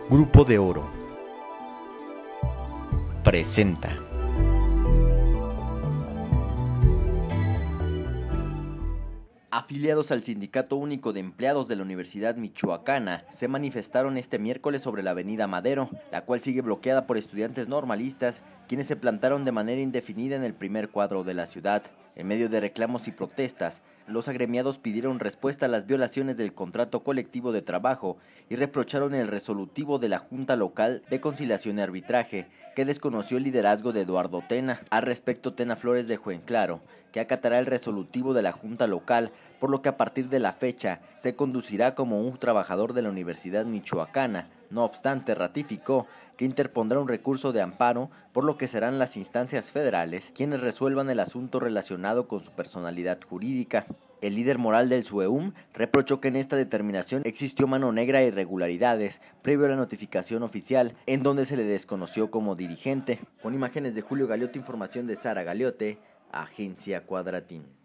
Grupo de Oro presenta. Afiliados al Sindicato Único de Empleados de la Universidad Michoacana se manifestaron este miércoles sobre la avenida Madero, la cual sigue bloqueada por estudiantes normalistas, quienes se plantaron de manera indefinida en el primer cuadro de la ciudad. En medio de reclamos y protestas, los agremiados pidieron respuesta a las violaciones del contrato colectivo de trabajo y reprocharon el resolutivo de la Junta Local de Conciliación y Arbitraje, que desconoció el liderazgo de Eduardo Tena. Al respecto, Tena Flores dejó en claro que acatará el resolutivo de la Junta Local, por lo que a partir de la fecha se conducirá como un trabajador de la Universidad Michoacana. No obstante, ratificó que interpondrá un recurso de amparo, por lo que serán las instancias federales quienes resuelvan el asunto relacionado con su personalidad jurídica. El líder moral del SUEUM reprochó que en esta determinación existió mano negra e irregularidades previo a la notificación oficial, en donde se le desconoció como dirigente. Con imágenes de Julio Galiote, información de Sara Galiote, Agencia Cuadratín.